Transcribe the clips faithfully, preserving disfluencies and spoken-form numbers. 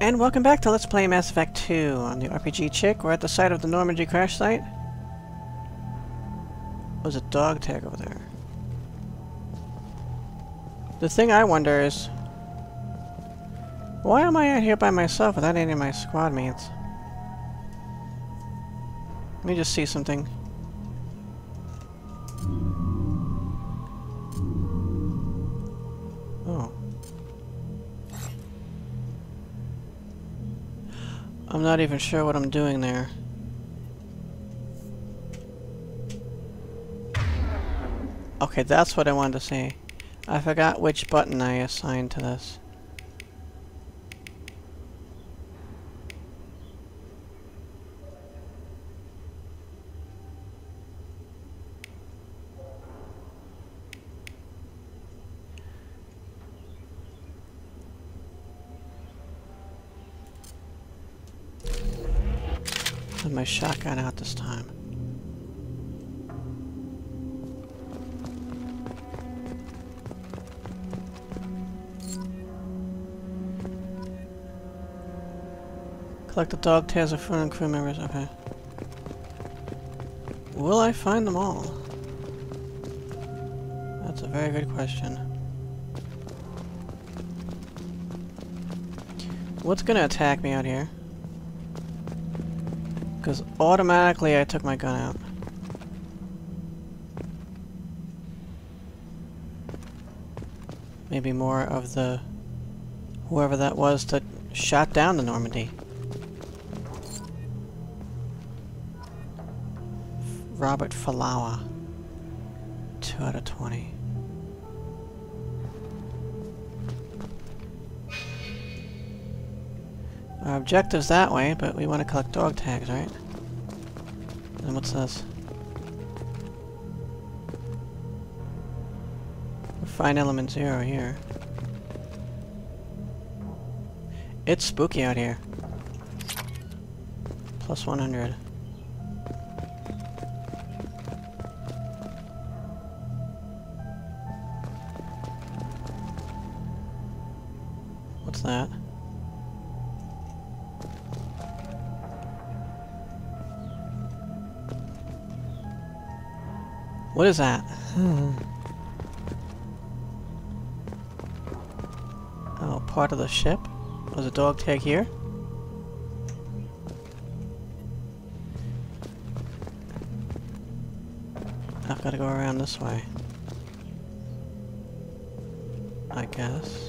And welcome back to Let's Play Mass Effect two. I'm the R P G Chick. We're at the site of the Normandy crash site. There's a dog tag over there. The thing I wonder is, why am I out here by myself without any of my squad mates? Let me just see something. Oh. I'm not even sure what I'm doing there. Okay, that's what I wanted to say. I forgot which button I assigned to this. With my shotgun out this time. Collect the dog tails of food and crew members. Okay. Will I find them all? That's a very good question. What's gonna attack me out here? Because automatically I took my gun out. Maybe more of the whoever that was that shot down the Normandy. Robert Falawa. Two out of twenty. Our objective's that way, but we want to collect dog tags, right? And what's this? Find element zero here. It's spooky out here. Plus one hundred. What's that? What is that? Hmm. Oh, part of the ship? Was a dog tag here? I've got to go around this way. I guess.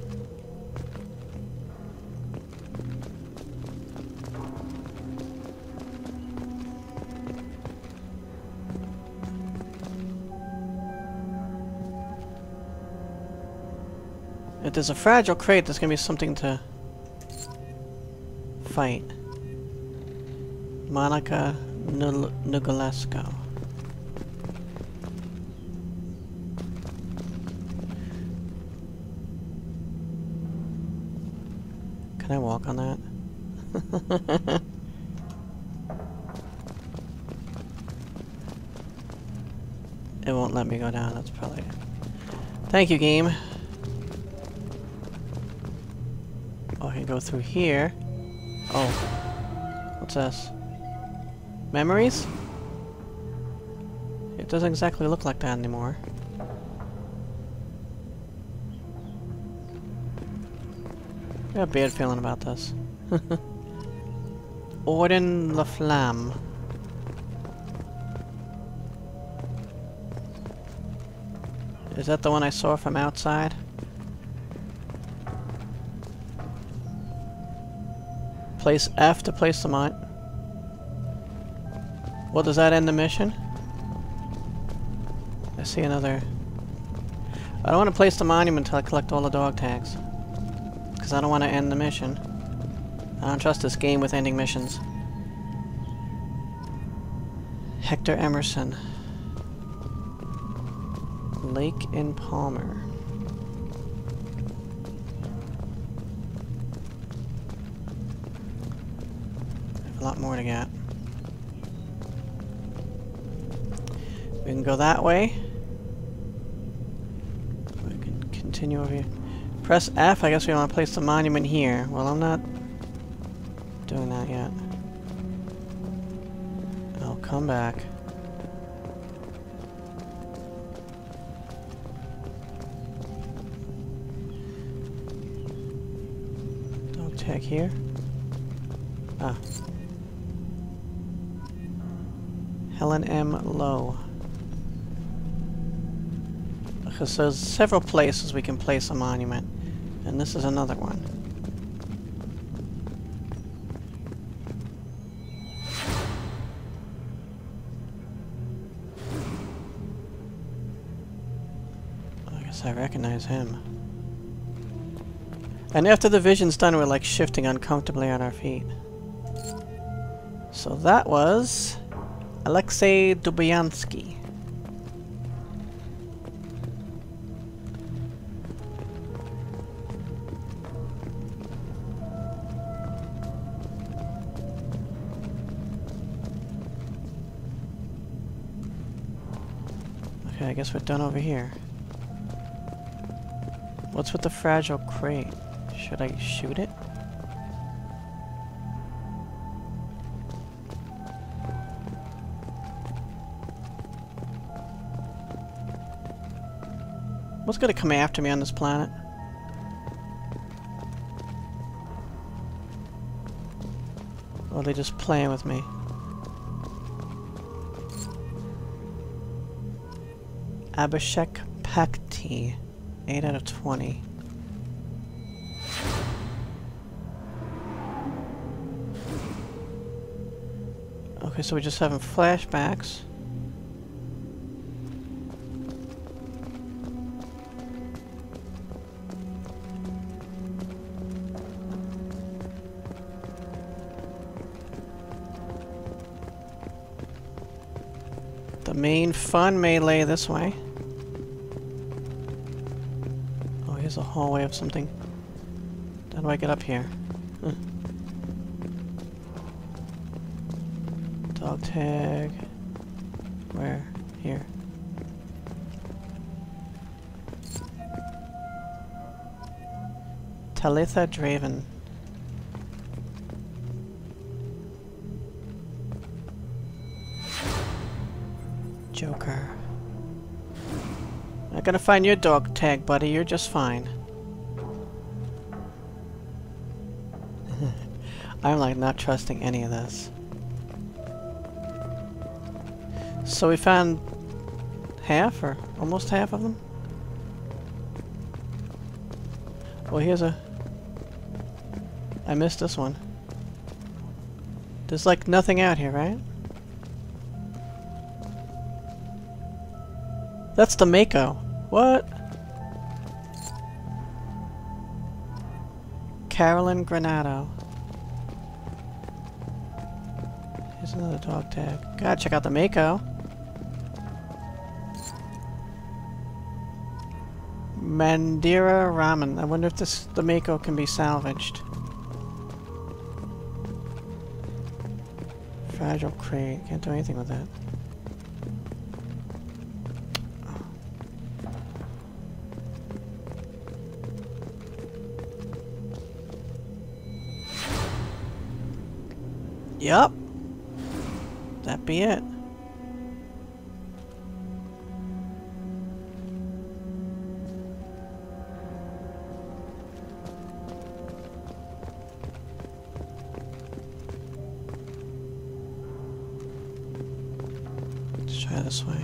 If there's a fragile crate, there's gonna be something to fight. Monica Nugulesco. Can I walk on that? It won't let me go down, that's probably it. Thank you, game. Oh, I can go through here. Oh. What's this? Memories? It doesn't exactly look like that anymore. I got a bad feeling about this. Orden La Flamme. Is that the one I saw from outside? Place F to place the mine. Well, does that end the mission? I see another. I don't want to place the monument until I collect all the dog tags. Because I don't want to end the mission. I don't trust this game with ending missions. Hector Emerson. Lake in Palmer. A lot more to get. We can go that way. We can continue over here. Press F, I guess we want to place the monument here. Well, I'm not doing that yet. I'll come back. Dog tag here. Ah. Helen M. Lowe. Because there's several places we can place a monument, and this is another one. I guess I recognize him. And after the vision's done, we're like shifting uncomfortably on our feet. So that was Alexei Dubyansky. Okay, I guess we're done over here. What's with the fragile crate? Should I shoot it? What's gonna come after me on this planet? Or are they just playing with me? Abhishek Pakti, eight out of twenty. Okay, so we're just having flashbacks. The main fun may lay this way. Oh, here's a hallway of something. How do I get up here? Huh. Dog tag. Where? Here. Talitha Draven. Joker. Not gonna find your dog tag, buddy. You're just fine. I'm like not trusting any of this. So we found half or almost half of them? Well, here's a... I missed this one. There's like nothing out here, right? That's the Mako. What? Carolyn Granado. Here's another dog tag. Gotta check out the Mako. Mandira Raman. I wonder if this the Mako can be salvaged. Fragile crate. Can't do anything with that. Yup. That be it. Let's try this way.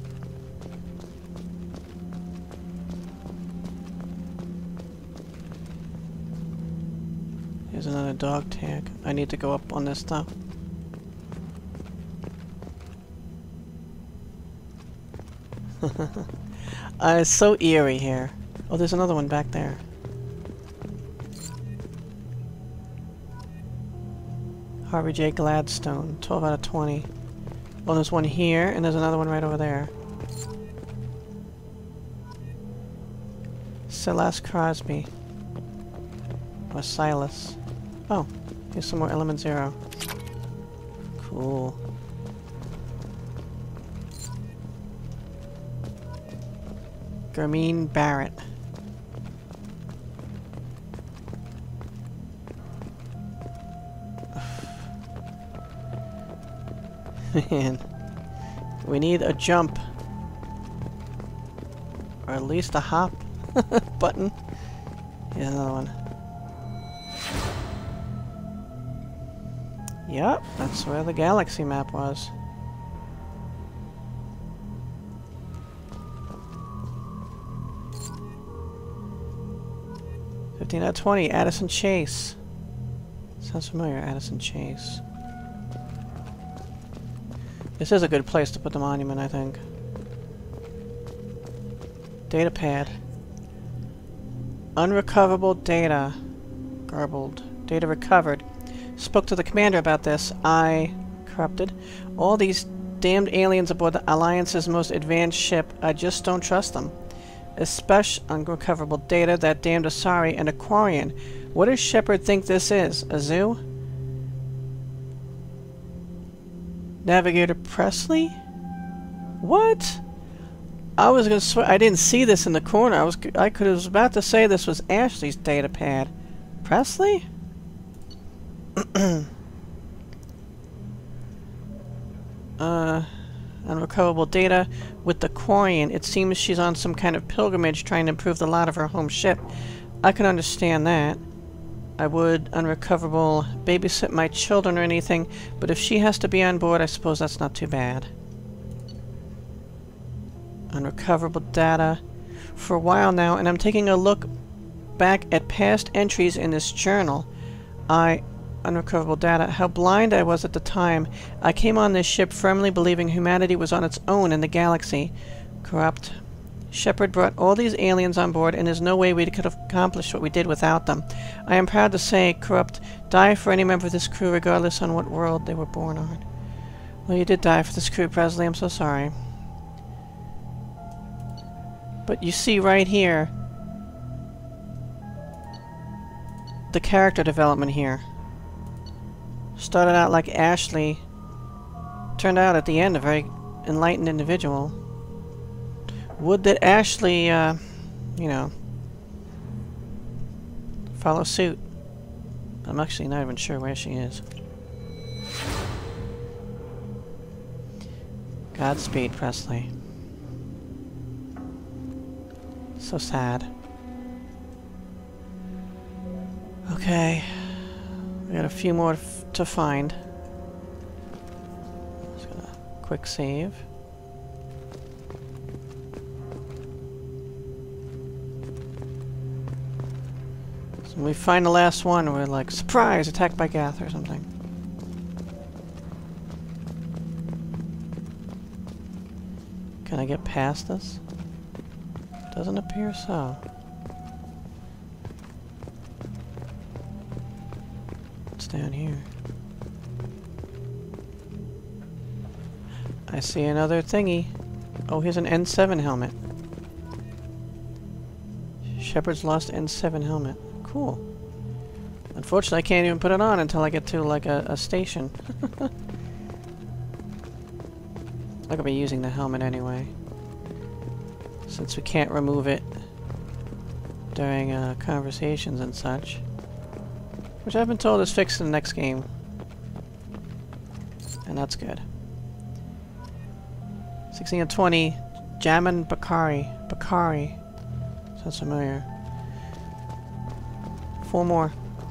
Here's another dog tag. I need to go up on this stuff. uh, it's so eerie here. Oh, there's another one back there. Harvey J. Gladstone, twelve out of twenty. Well, there's one here, and there's another one right over there. Silas Crosby. Or Silas. Oh, here's some more element zero. Cool. Gurmeen Barrett. Man. We need a jump. Or at least a hop button. Here's another one. Yep, that's where the galaxy map was. fifteen out of twenty, Addison Chase. Sounds familiar, Addison Chase. This is a good place to put the monument, I think. Data pad. Unrecoverable data. Garbled. Data recovered. Spoke to the commander about this. I... corrupted. All these damned aliens aboard the Alliance's most advanced ship. I just don't trust them. Especially unrecoverable data, that damned Asari and Aquarian. What does Shepard think this is? A zoo? Navigator Presley? What? I was gonna swear I didn't see this in the corner. I was I could was about to say this was Ashley's data pad. Presley? uh, unrecoverable data with the Quarian. It seems she's on some kind of pilgrimage trying to improve the lot of her home ship. I can understand that. I would unrecoverable babysit my children or anything, but if she has to be on board, I suppose that's not too bad. Unrecoverable data for a while now, and I'm taking a look back at past entries in this journal. I... Unrecoverable data. How blind I was at the time. I came on this ship firmly believing humanity was on its own in the galaxy. Corrupt. Shepard brought all these aliens on board, and there's no way we could have accomplished what we did without them. I am proud to say, Corrupt, die for any member of this crew, regardless on what world they were born on. Well, you did die for this crew, Presley. I'm so sorry. But you see right here the character development here. Started out like Ashley. Turned out at the end a very enlightened individual. Would that Ashley, uh, you know, follow suit. I'm actually not even sure where she is. Godspeed, Presley. So sad. Okay. We got a few more f to find. Just gonna quick save. So when we find the last one, we're like, surprise! Attacked by Gath or something. Can I get past this? Doesn't appear so. What's down here? I see another thingy. Oh, here's an N seven helmet. Shepard's lost N seven helmet. Cool. Unfortunately, I can't even put it on until I get to, like, a, a station. I'm gonna be using the helmet anyway, since we can't remove it during uh, conversations and such. Which I've been told is fixed in the next game. And that's good. sixteen and twenty, Jamin Bakari. Bakari. Sounds familiar. Four more.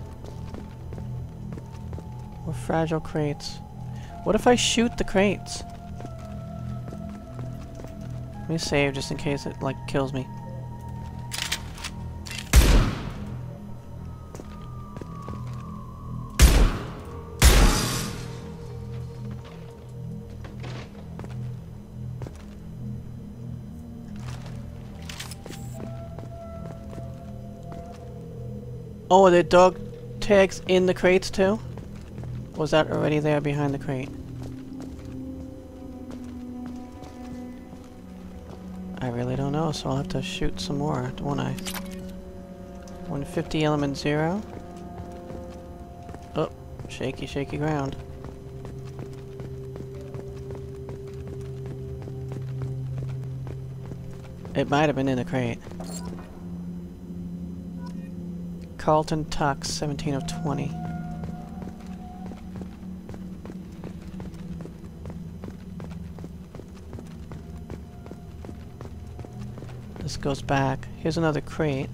More fragile crates. What if I shoot the crates? Let me save just in case it, like, kills me. Oh, are there dog tags in the crates too? Or was that already there behind the crate? I really don't know, so I'll have to shoot some more, won't I? one fifty element zero. Oh, shaky, shaky ground. It might have been in the crate. Carlton Tux, seventeen of twenty. this goes back. Here's another crate.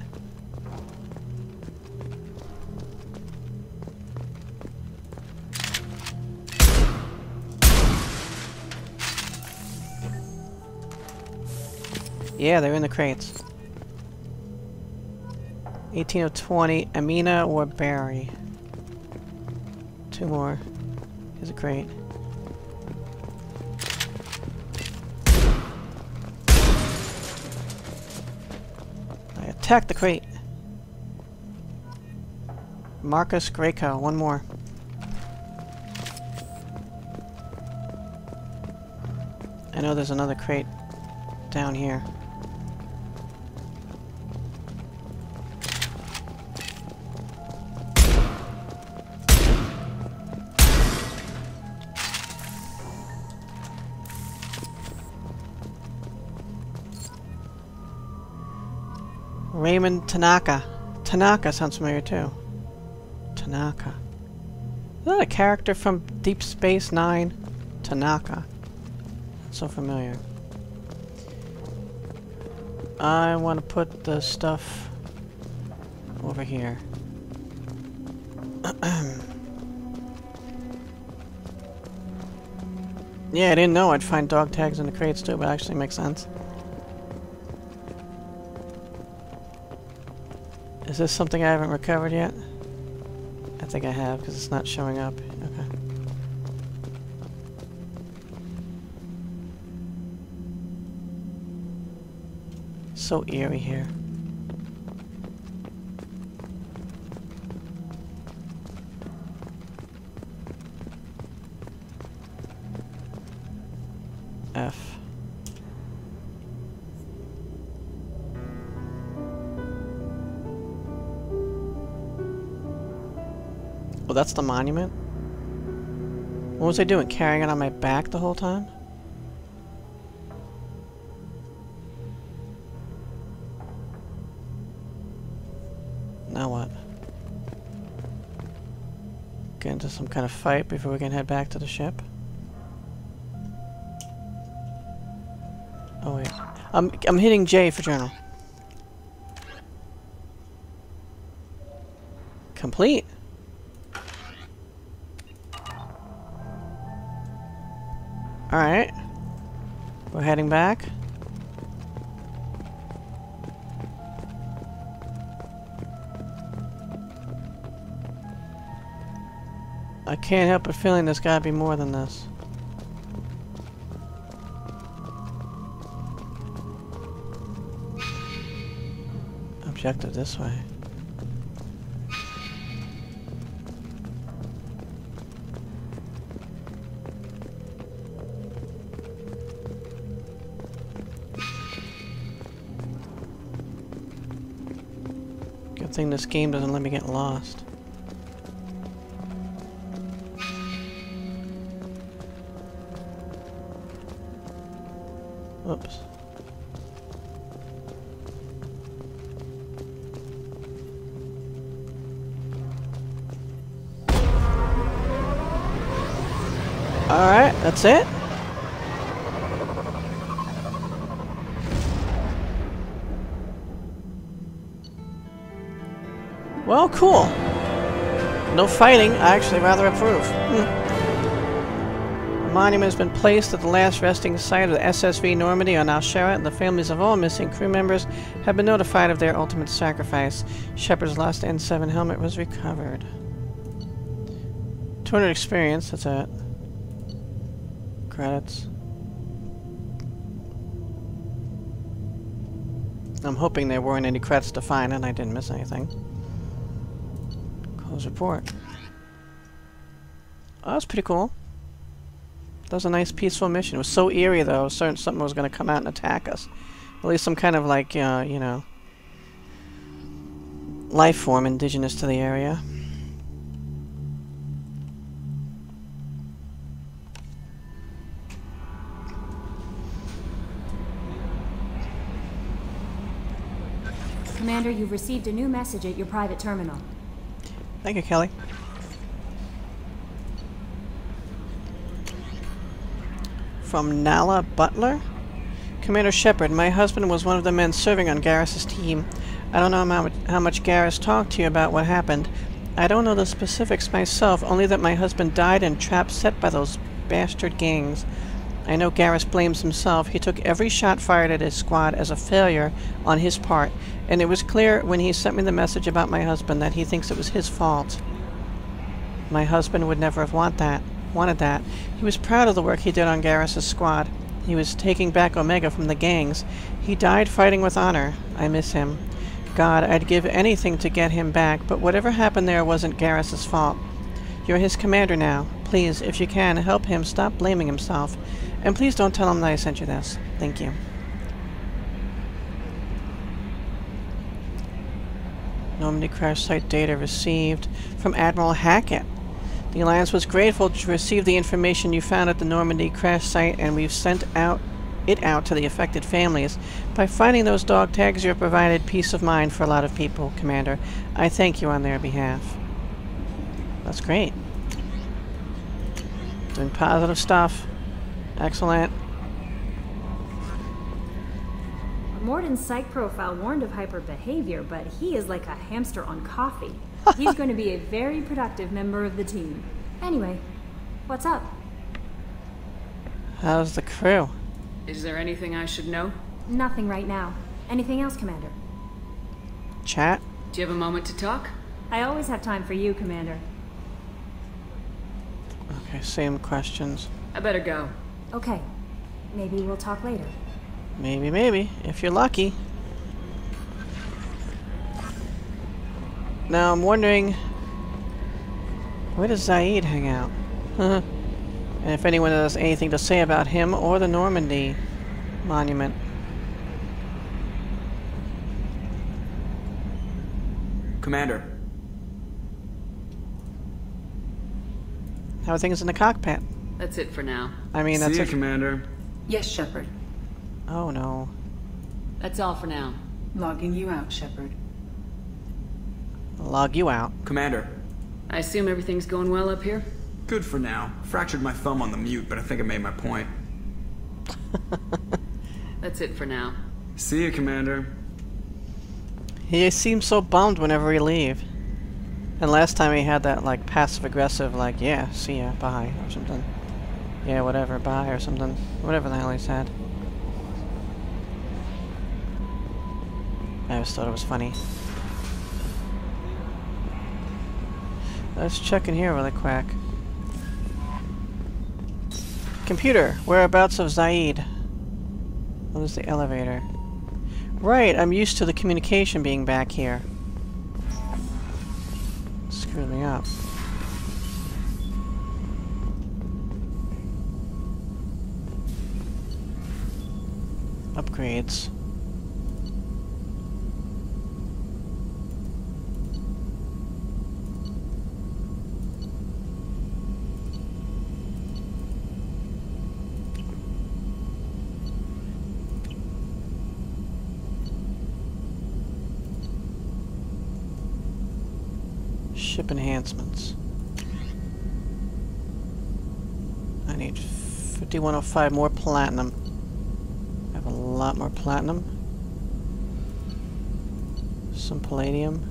Yeah, they're in the crates. eighteen of twenty, Amina or Barry. Two more. Here's a crate. I attack the crate. Marcus Greco, one more. I know there's another crate down here. Raymond Tanaka. Tanaka sounds familiar too. Tanaka. Is that a character from Deep Space Nine? Tanaka. So familiar. I want to put the stuff over here. Yeah, I didn't know I'd find dog tags in the crates too, but it actually makes sense. Is this something I haven't recovered yet? I think I have, because it's not showing up. Okay. So eerie here. F. Oh, that's the monument? What was I doing? Carrying it on my back the whole time? Now what? Get into some kind of fight before we can head back to the ship? Oh wait. I'm, I'm hitting J for journal. Complete. Alright. We're heading back. I can't help but feeling there's gotta be more than this. Objective this way. Good thing this game doesn't let me get lost. Oops. Alright, that's it. Well, cool. No fighting, I actually rather approve. Hmm. A monument has been placed at the last resting site of the S S V Normandy on Al-Sharat, and the families of all missing crew members have been notified of their ultimate sacrifice. Shepard's lost N seven helmet was recovered. two hundred experience, that's it. Credits. I'm hoping there weren't any credits to find and I didn't miss anything. Close report. Oh, that's pretty cool. That was a nice peaceful mission. It was so eerie though, certain something was going to come out and attack us. At least some kind of like, uh, you know, life form indigenous to the area. Commander, you've received a new message at your private terminal. Thank you, Kelly. From Nala Butler. Commander Shepard, my husband was one of the men serving on Garrus's team. I don't know how much, how much Garrus talked to you about what happened. I don't know the specifics myself, only that my husband died in traps set by those bastard gangs. I know Garrus blames himself. He took every shot fired at his squad as a failure on his part, and it was clear when he sent me the message about my husband that he thinks it was his fault. My husband would never have want that, wanted that. He was proud of the work he did on Garrus's squad. He was taking back Omega from the gangs. He died fighting with honor. I miss him. God, I'd give anything to get him back, but whatever happened there wasn't Garrus's fault. You're his commander now. Please, if you can, help him stop blaming himself. And please don't tell him that I sent you this. Thank you. Normandy crash site data received from Admiral Hackett. The Alliance was grateful to receive the information you found at the Normandy crash site, and we've sent out it out to the affected families. By finding those dog tags, you have provided peace of mind for a lot of people, Commander. I thank you on their behalf. That's great. Doing positive stuff. Excellent. Morden's psych profile warned of hyper behavior, but he is like a hamster on coffee. He's going to be a very productive member of the team. Anyway, what's up? How's the crew? Is there anything I should know? Nothing right now. Anything else, Commander? Chat? Do you have a moment to talk? I always have time for you, Commander. Okay, same questions. I better go. Okay. Maybe we'll talk later. Maybe, maybe, if you're lucky. Now I'm wondering, where does Zaeed hang out? And if anyone has anything to say about him or the Normandy monument. Commander. How are things in the cockpit? That's it for now. I mean, that's See ya, it. Commander. Yes, Shepard. Oh no. That's all for now. Logging you out, Shepard. Log you out. Commander. I assume everything's going well up here? Good for now. Fractured my thumb on the mute, but I think I made my point. That's it for now. See ya, Commander. He seems so bummed whenever we leave. And last time he had that, like, passive-aggressive, like, yeah, see ya, bye, or something. Yeah, whatever, bye, or something. Whatever the hell he said. I always thought it was funny. Let's check in here really quick. Computer, whereabouts of Zaeed? What is the elevator? Right, I'm used to the communication being back here. Screw me up. Upgrades. Ship enhancements. I need fifty-one oh five more platinum. I have a lot more platinum. Some palladium.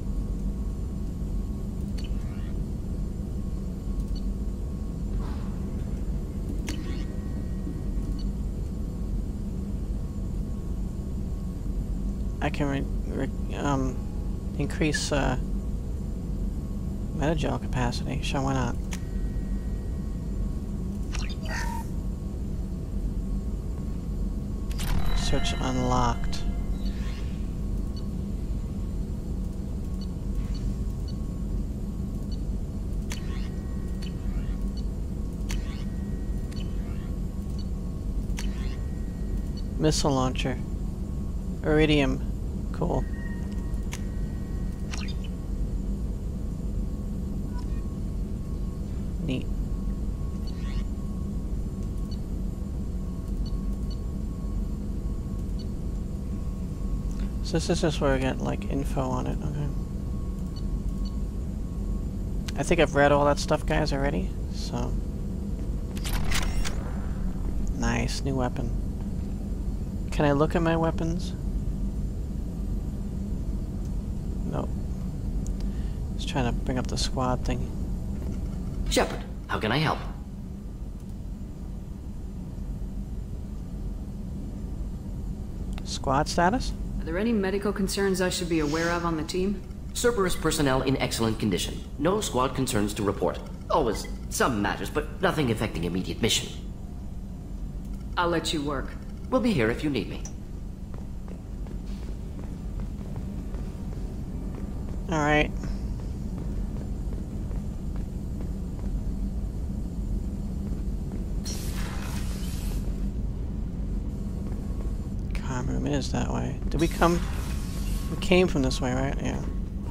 I can re re um, increase uh, metagel capacity. Sure, why not? Search unlocked. Missile launcher. Iridium. Cool. Neat. So this is just where I get, like, info on it, okay. I think I've read all that stuff, guys, already, so... Nice, new weapon. Can I look at my weapons? Nope. Just trying to bring up the squad thing. Shepard, how can I help? Squad status? Are there any medical concerns I should be aware of on the team? Cerberus personnel in excellent condition. No squad concerns to report. Always some matters, but nothing affecting immediate mission. I'll let you work. We'll be here if you need me. Alright. Comm room is that way. Did we come... We came from this way, right? Yeah.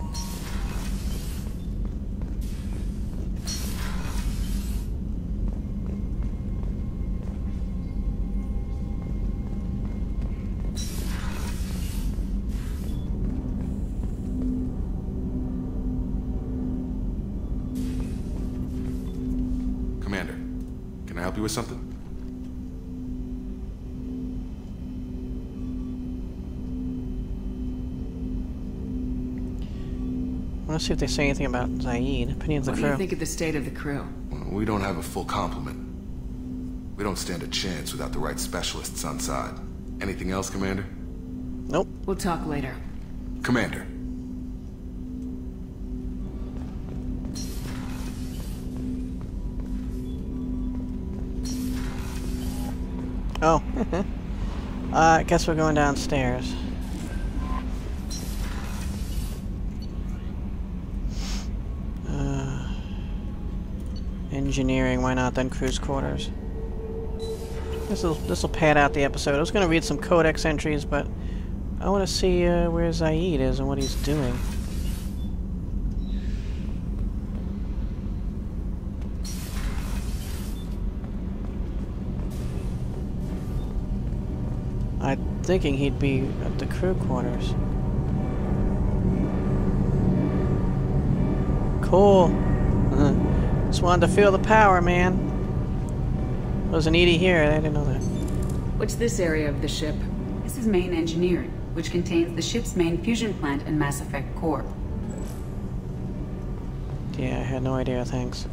Commander, can I help you with something? I want to see if they say anything about Zaeed. Opinions of What the do you crew. think of the state of the crew? Well, we don't have a full complement. We don't stand a chance without the right specialists on side. Anything else, Commander? Nope. We'll talk later. Commander. Oh. uh, I guess we're going downstairs. Uh, engineering, why not? Then cruise quarters. This will this will pad out the episode. I was going to read some codex entries, but I want to see uh, where Zaeed is and what he's doing. I'm thinking he'd be at the crew quarters. Cool. Uh, just wanted to feel the power, man. Wasn't Edie here? I didn't know that. What's this area of the ship? This is main engineering, which contains the ship's main fusion plant and Mass Effect core. Yeah, I had no idea, thanks.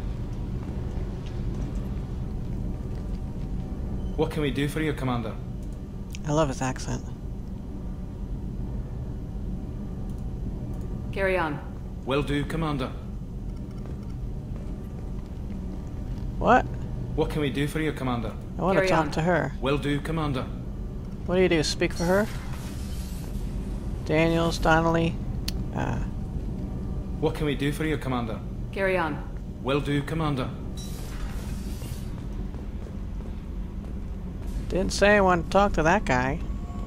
What can we do for you, Commander? I love his accent. Carry on. Will do, Commander. What? What can we do for you, Commander? I want to Carry talk on. to her. Will do, Commander. What do you do? Speak for her? Daniels, Donnelly? Ah. What can we do for you, Commander? Carry on. Will do, Commander. Didn't say I wanted to talk to that guy.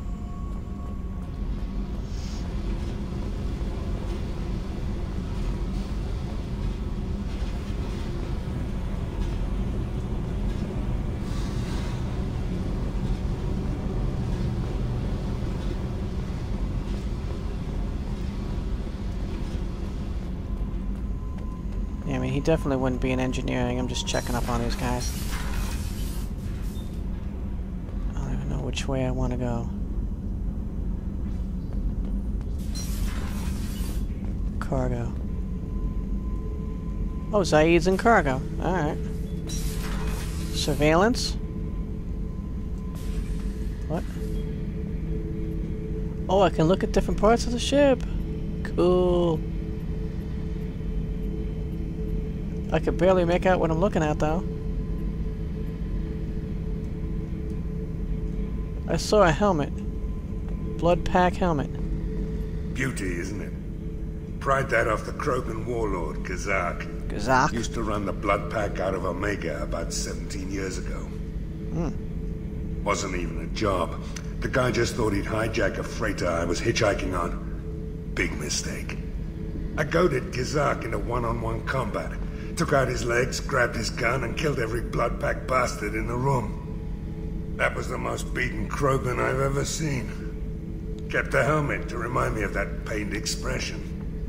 Yeah, I mean, he definitely wouldn't be in engineering. I'm just checking up on these guys. Which way I want to go. Cargo. Oh, Zaeed's in cargo. Alright. Surveillance? What? Oh, I can look at different parts of the ship. Cool. I could barely make out what I'm looking at, though. I saw a helmet. Blood pack helmet. Beauty, isn't it? Pried that off the Krogan warlord, Gazak. Gazak? Used to run the blood pack out of Omega about seventeen years ago. Hmm. Wasn't even a job. The guy just thought he'd hijack a freighter I was hitchhiking on. Big mistake. I goaded Gazak into one-on-one combat. Took out his legs, grabbed his gun, and killed every blood pack bastard in the room. That was the most beaten Krogan I've ever seen. Kept the helmet to remind me of that pained expression.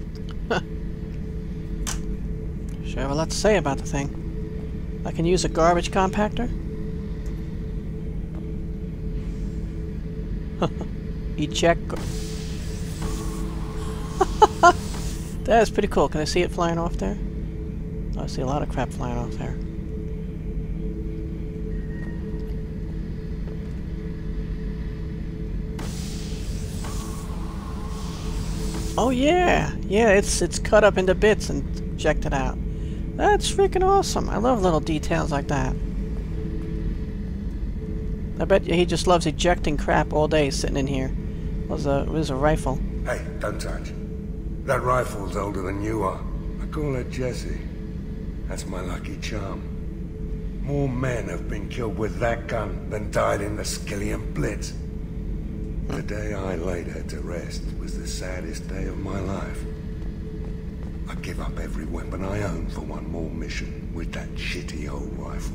Sure have a lot to say about the thing. I can use a garbage compactor? Eject. That is pretty cool. Can I see it flying off there? Oh, I see a lot of crap flying off there. Oh yeah, yeah. It's it's cut up into bits and ejected out. That's freaking awesome. I love little details like that. I bet you he just loves ejecting crap all day sitting in here. It was a, it was a rifle. Hey, don't touch. That rifle's older than you are. I call it Jesse. That's my lucky charm. More men have been killed with that gun than died in the Skillian Blitz. The day I laid her to rest was the saddest day of my life. I give up every weapon I own for one more mission with that shitty old rifle.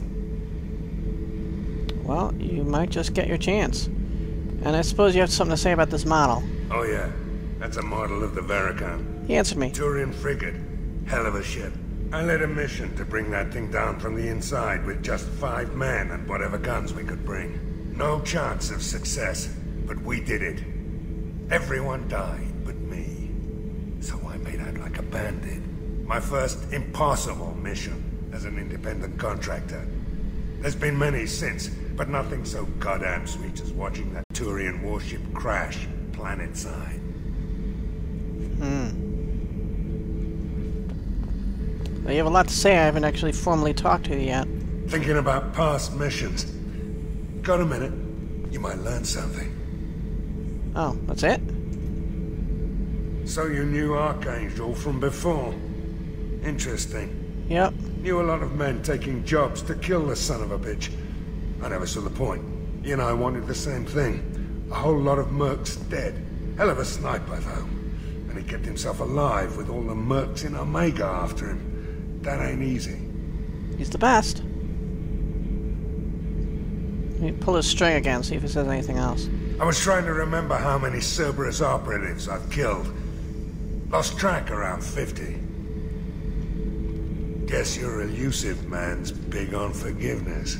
Well, you might just get your chance. And I suppose you have something to say about this model. Oh yeah, that's a model of the Veracon. He answered me. Turian frigate. Hell of a ship. I led a mission to bring that thing down from the inside with just five men and whatever guns we could bring. No chance of success, but we did it. Everyone died but me. So I made out like a bandit. My first impossible mission as an independent contractor. There's been many since, but nothing so goddamn sweet as watching that Turian warship crash planet-side. Hmm. Well, you have a lot to say. I haven't actually formally talked to you yet. Thinking about past missions. Got a minute? You might learn something. Oh, that's it? So you knew Archangel from before. Interesting. Yep. Knew a lot of men taking jobs to kill the son of a bitch. I never saw the point. He and I wanted the same thing. A whole lot of mercs dead. Hell of a sniper, though. And he kept himself alive with all the mercs in Omega after him. That ain't easy. He's the best. Let me pull his string again, see if it says anything else. I was trying to remember how many Cerberus operatives I've killed. Lost track around fifty. Guess your elusive man's big on forgiveness.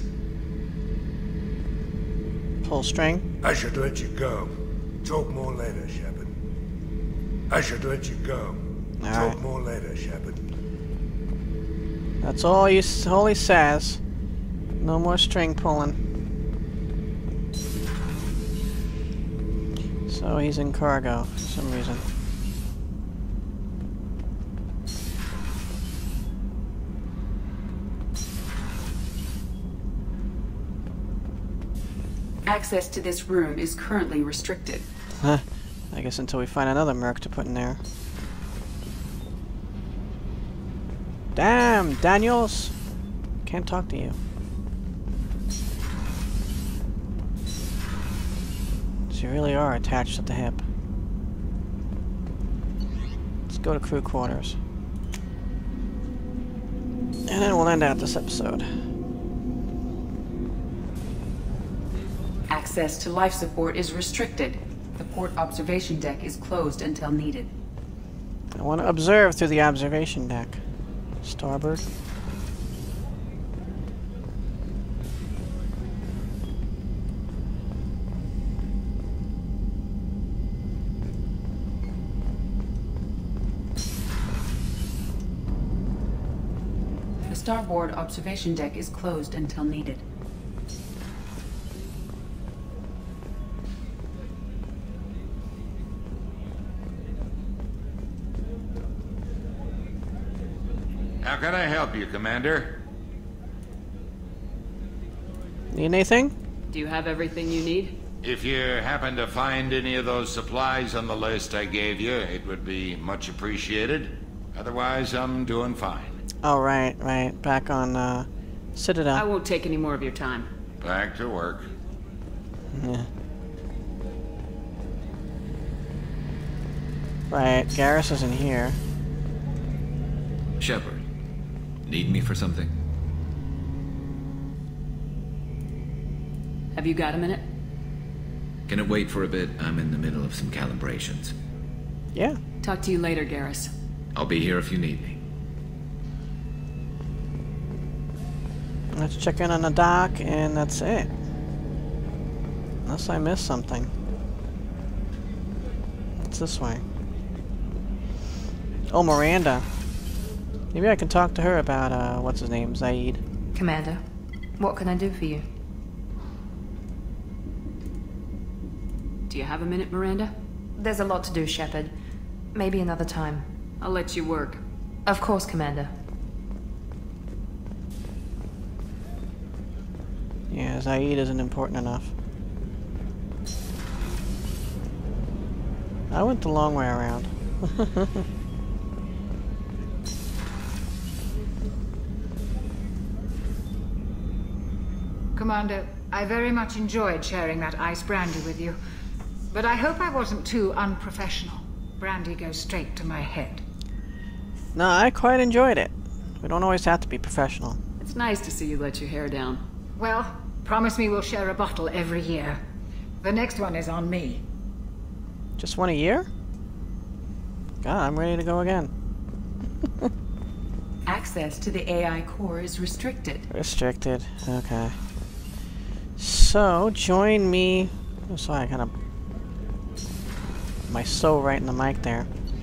Pull string. I should let you go. Talk more later, Shepard. I should let you go. All Talk right. more later, Shepard. That's all he, all he says. No more string pulling. So he's in cargo for some reason. Access to this room is currently restricted. Huh. I guess until we find another merc to put in there. Damn, Daniels! Can't talk to you. So you really are attached at the hip. Let's go to crew quarters. And then we'll end out this episode. Access to life support is restricted. The port observation deck is closed until needed. I want to observe through the observation deck. Starboard. The starboard observation deck is closed until needed. How can I help you, Commander? Need anything? Do you have everything you need? If you happen to find any of those supplies on the list I gave you, it would be much appreciated. Otherwise, I'm doing fine. Oh, right, right. Back on, uh, Citadel. I won't take any more of your time. Back to work. Yeah. Right, Garrus isn't here. Shepard, need me for something? Have you got a minute? Can it wait for a bit? I'm in the middle of some calibrations. Yeah. Talk to you later, Garrus. I'll be here if you need me. Let's check in on the dock, and that's it. Unless I missed something. what's this way? Oh, Miranda. Maybe I can talk to her about, uh, what's his name, Zaeed. Commander, what can I do for you? Do you have a minute, Miranda? There's a lot to do, Shepard. Maybe another time. I'll let you work. Of course, Commander. Yeah, Zaeed isn't important enough. I went the long way around. Commander, I very much enjoyed sharing that ice brandy with you. But I hope I wasn't too unprofessional. Brandy goes straight to my head. No, I quite enjoyed it. We don't always have to be professional. It's nice to see you let your hair down. Well, promise me we'll share a bottle every year. The next one is on me. Just one a year? God, I'm ready to go again. Access to the A I core is restricted. Restricted. Okay. So, join me... Oh, sorry, I kind of... My so right in the mic there.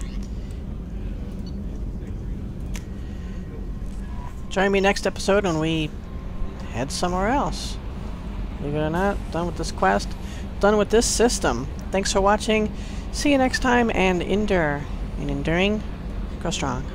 Join me next episode when we head somewhere else. Believe it or not, done with this quest, done with this system. Thanks for watching. See you next time, and endure. In enduring, go strong.